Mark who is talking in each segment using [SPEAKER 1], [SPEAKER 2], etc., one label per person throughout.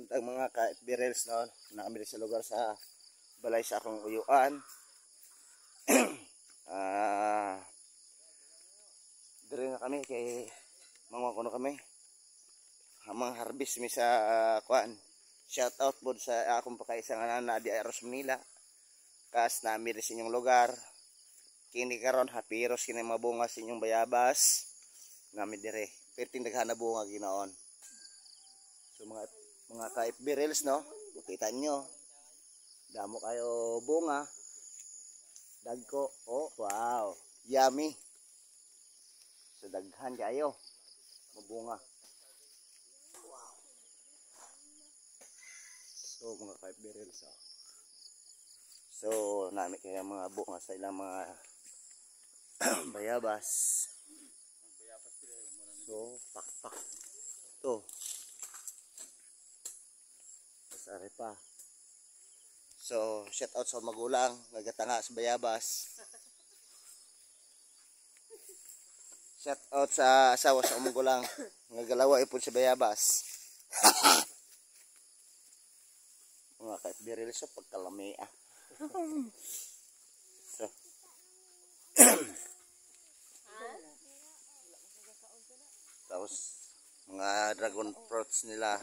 [SPEAKER 1] buntag mga ka-FB no, naamili sa lugar sa balay sa akong uyuan. Dire na kami kay mga kuno kami. Hamang harvest mi sa kuan. Shout out pod sa akong pakaisa nga na di Aros Manila. Kas naamili sa inyong lugar. Kini karon hapiros kini mabunga sa inyong bayabas. Nami dire. Perting daghana bunga ginaon. So mga ka-FB reels no, makita nyo damo kayo bunga dagko. Oh wow, yummy. So daghan kayo mabunga. Wow. So mga ka-FB reels oh. So nami kaya mga bunga sa ilang mga bayabas. So pakpak to are pa. So, shout out sa magulang, nagatanga sa bayabas. Shout out sa asawa sa magulang, nagalawa ipon sa bayabas. Mga ka-FB reels sa pagkalami ah. So. Tapos, mga dragon fruits nila.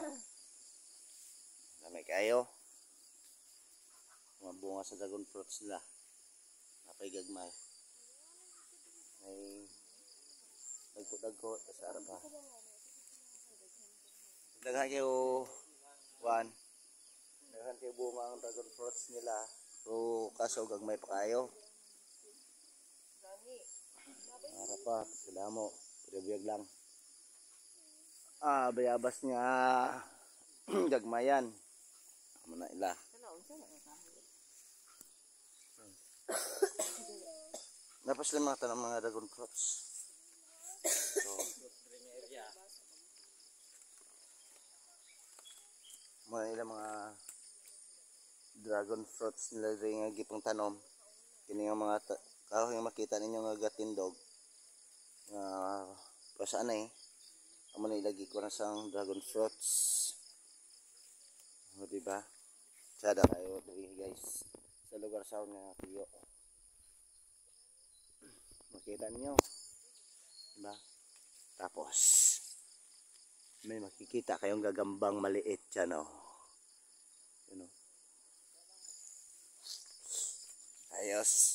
[SPEAKER 1] Dami kayo. Mga bunga sa dragon fruits nila. Napay gagmay. May dagko-dagko sa arap ha. Daghan kayo one. Daghan kayo bunga ang dragon fruits nila. So kaso gagmay pa kayo. Arap pa, kadamo. Pwede lang. Bayabas niya gagmayan. Muna ila. Napos lang mga tanong mga dragon fruits. So, muna ila mga dragon fruits nila rin nga gipong tanom. Kini nga mga kahoy nga makita ninyo nga gatindog. Pasaan eh. Amo na ilagi ko na sang dragon fruits. O diba? Sada kayo diri guys. Sa lugar sa nga tuyo. Makita niyo. Diba? Tapos may makikita kayong gagambang maliit dyan oh. Yun oh. Ayos.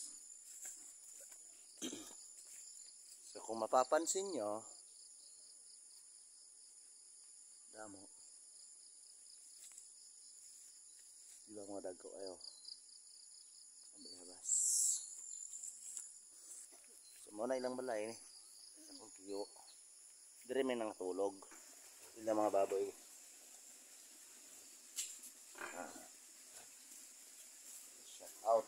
[SPEAKER 1] So kung mapapansin nyo, damo. Diba mga dagko kayo? Ang bayabas. So muna ilang balay eh. Akong tuyo. Dire may nang tulog. Ilang mga baboy. Shut out.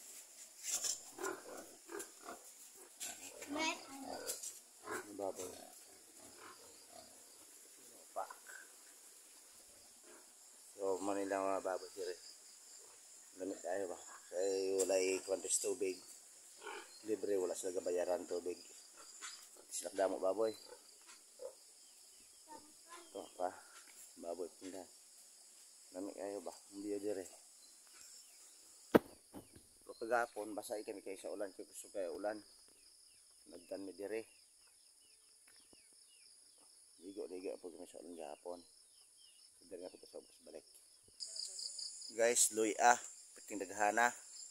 [SPEAKER 1] Ang baboy. Fuck. So muna ilang mga baboy dire. Lamit tayo ba? Kaya wala i-contest tubig. Libre, wala sila gabayaran tubig. Silak damo baboy. Ito pa. Baboy pindah. Lamit kayo ba? Hindi dire. Pero kagapon, basa kami kayo sa ulan. Kaya gusto kayo ulan. Nagdan mi dire. Ligo-ligo po kami sa ulan gapon. Sige nga po sa ubos balik. Guys, luya. Peting daghana.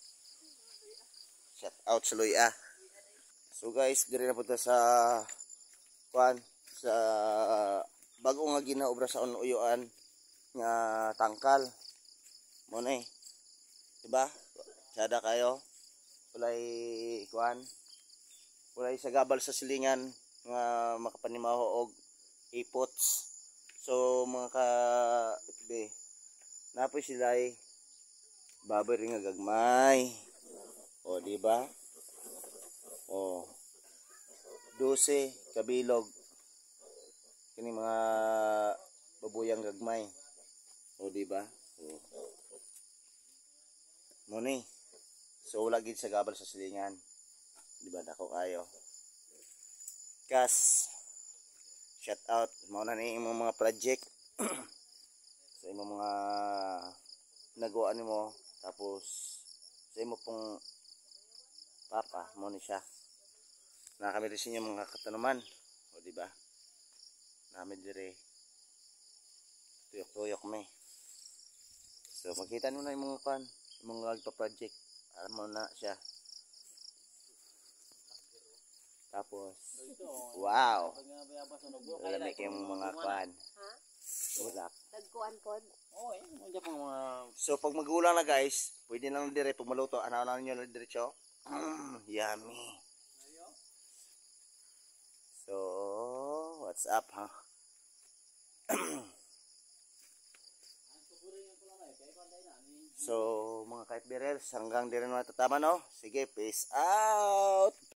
[SPEAKER 1] Shout out sa luya. So guys, dire na punta sa kuan sa bago nga ginaobra sa uyuan nga tangkal. Mo na eh. Diba? Sada kayo. Walay kuan. Walay sagabal sa silingan nga makapanimaho og ipots. So mga ka-FB, napoy sila ay baboy rin nga gagmay. O diba? O 12 kabilog kini mga babuyang gagmay. O diba? O muni. So wala gid sa gabal sa silingan. Diba dako kayo. Kas shout out mao na ni imong mga project. Sa imong mga nagawa mo, tapos sa imo pong papa mo ni siya. Na kami rin sa inyo mga katanuman, o di ba? Namin dire tuyok-tuyok may. So makita mo na yung mga kan, yung mga nagpa-project, alam mo na siya. Tapos wow. Lamig yung mga kan.
[SPEAKER 2] Ha?
[SPEAKER 1] Bulak.
[SPEAKER 2] Dagkuan pod.
[SPEAKER 3] Oo, hindi pa mga...
[SPEAKER 1] So pag magulang na guys, pwede na lang dire pag maluto, ano niyo na diretso. Yummy. So, what's up, ha? So, mga kaitbirers, hanggang dire na natatama, no? Sige, peace out!